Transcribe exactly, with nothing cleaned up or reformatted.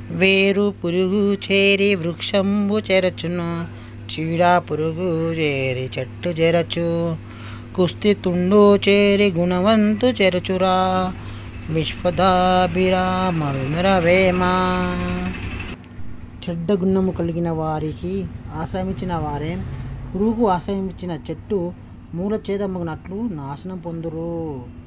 వేరు పురుగు చేరి వృక్షంబు చెరచును, చీడా పురుగు చేరి చెట్టు చెరచు. కుస్తి తుండు చేరి గుణవంతు చెరచురా, విశ్వదాభిరామ వినురవేమ. చెడ్డ గుణము కలిగిన వారికి ఆశ్రయించిన వారే పురుగు ఆశ్రయించిన చెట్టు మూల ఛేదమగినట్లు నాశనం పొందురు.